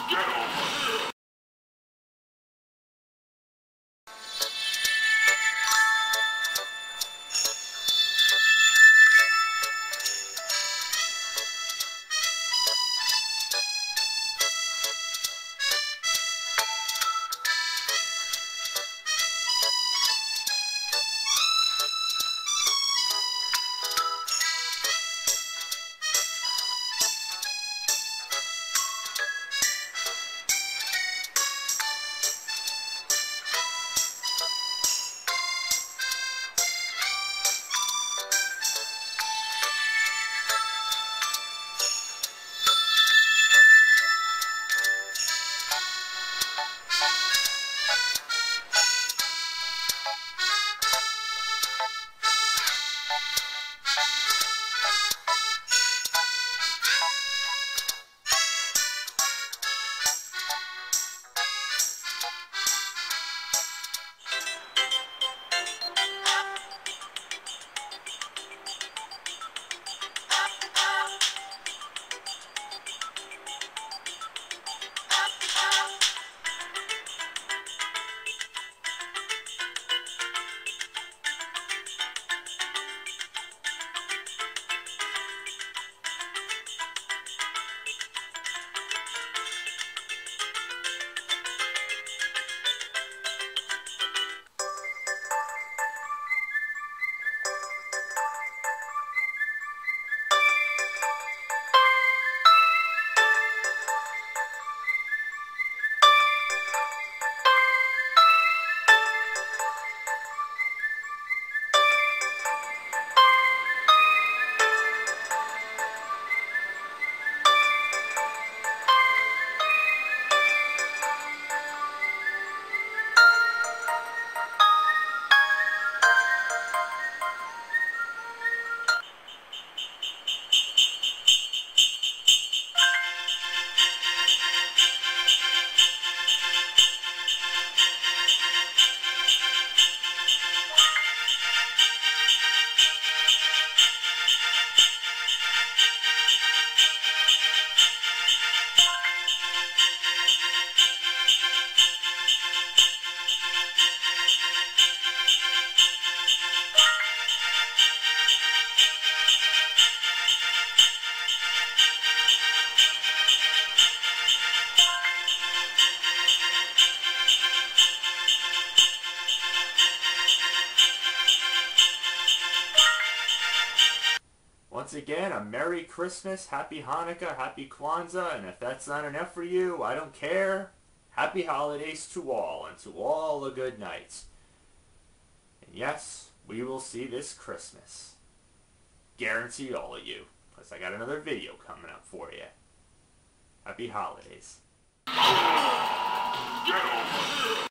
Once again, a Merry Christmas, Happy Hanukkah, Happy Kwanzaa, and if that's not enough for you, I don't care. Happy holidays to all, and to all a good night. And yes, we will see this Christmas. Guarantee all of you, because I got another video coming up for you. Happy holidays.